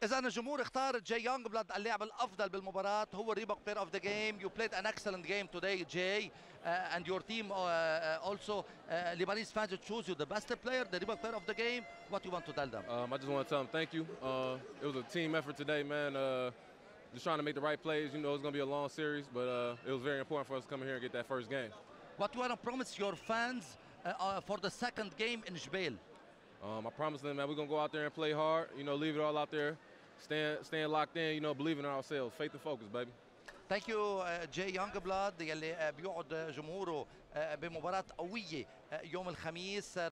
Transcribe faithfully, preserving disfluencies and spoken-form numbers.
إذا الجمهور اختار جاي يونغ بلاد اللاعب الأفضل بالمباراة هو ريبوك player of the game. You played an excellent game today, Jay, uh, and your team uh, uh, also. Uh, Lebanese fans choose you the best player, the Reebok player of the game. What do you want to tell them? Um, I just want to tell them thank you. Uh, it was a team effort today, man. Uh, just trying to make the right plays. You know, it's going to be a long series, but uh, it was very important for us to come in here and get that first game. What do you want to promise your fans uh, uh, for the second game in Jbeil? Um, I promise them, man, we're going to go out there and play hard, you know, leave it all out there, stand, stand locked in, you know, believing in ourselves. Faith and focus, baby. ثانك يو جاي يونغ بلاد يلي بيقعد جمهوره بمباراة قوية يوم الخميس.